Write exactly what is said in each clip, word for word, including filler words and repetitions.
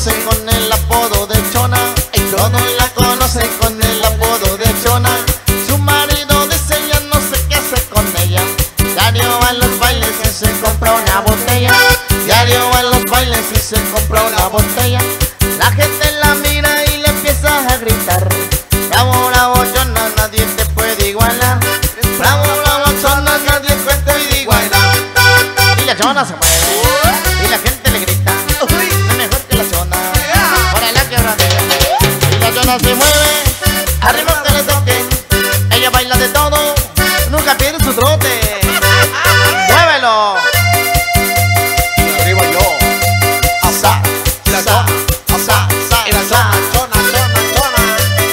conocen con el apodo de Chona. Todos la conocen con el apodo de Chona. Su marido dice ya no sé qué hace con ella. Diario va a los bailes y se compra una botella. Diario va a los bailes y se compra una botella. La gente la mira y le empieza a gritar: bravo, bravo, Chona, nadie te puede igualar. Bravo, bravo, Chona, nadie te puede igualar. Y la Chona se mueve y la gente le grita: no es mejor que la Chona. Por la quebradilla. Y la Chona se mueve, arriba que le toque. Ella baila de todo, nunca pierde su trote. ¡Muévelo! Y arriba yo. Asa, la Chona, asa, asa, la Chona, Chona, Chona, Chona.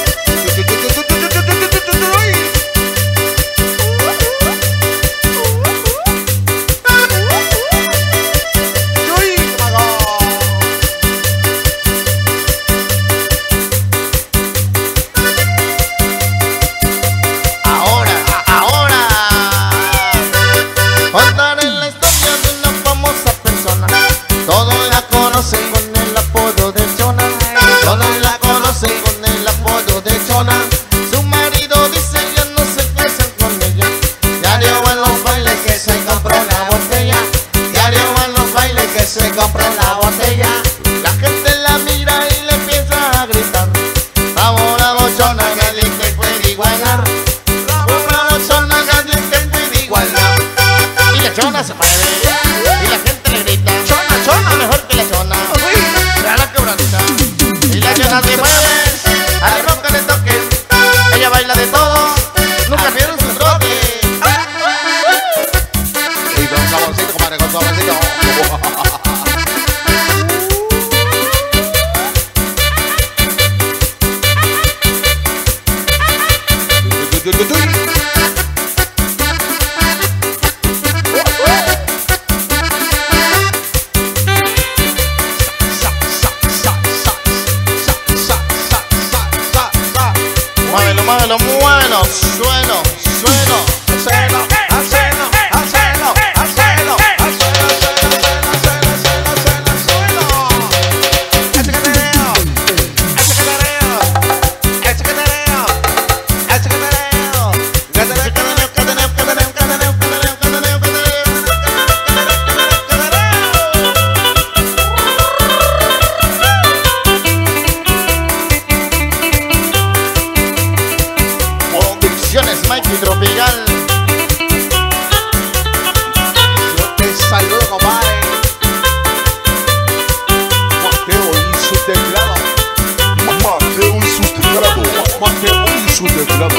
Ahora, ahora contaré la historia de una famosa persona. Todos la conocen con el apodo de Chona. Todos la conocen con el apodo de Chona. Su marido dice ya no se casan con ella. Diario va a los bailes que se compra una botella. Diario va a los bailes que se compra una botella. La gente la mira y le empieza a gritar: bravo, bravo, Chona, nadie te puede igualar. Bravo, bravo, Chona, nadie te puede igualar. Y la Chona se mueve y la gente le grita: Chona, Chona, mejor que la Chona. Vea la quebradita. Y la Chona se mueve, arriba que le toque. Ella baila de todo, nunca pierde su trote. Y con saborcito, comadre, con saborcito. Muévelo, muévelo, muévelo. Suelo, suelo, suelo. Hacelo, hacelo, hacelo, hacelo, hacelo, suelo. Ese catereo, ese catereo, ese catereo, ese catereo. Catereo, catereo, catereo, catereo, catereo, catereo, catereo, Convicciones Mikey Tropical. yo te saludo, compadre. Mateo y su teclado. Mateo y su teclado. Mateo y su teclado.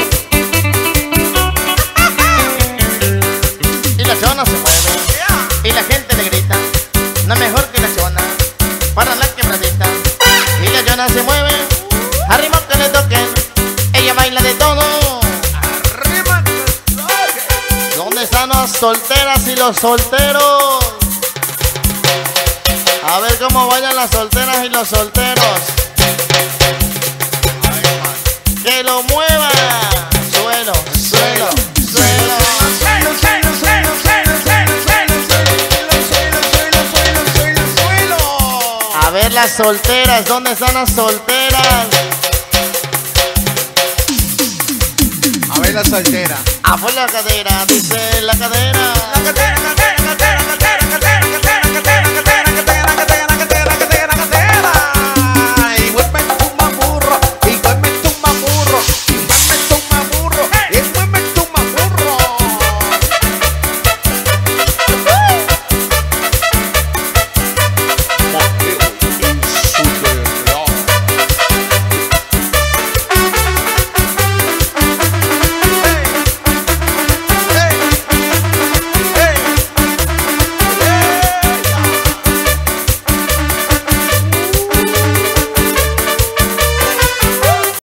Y la Chona se mueve y la gente le grita: no es mejor que la Chona. Para la quebradita. Y la Chona se mueve, arriba que le toquen. Ella baila de todo. Arriba que toque. ¿Dónde están las solteras y los solteros? A ver cómo bailan las solteras y los solteros. Que lo muevan. Suelo, suelo, suelo. A ver las solteras, ¿dónde están las solteras? A ver la soltera. Afuera la cadera, dice la cadera. La cadera, cadera, cadera, cadera, cadera, cadera.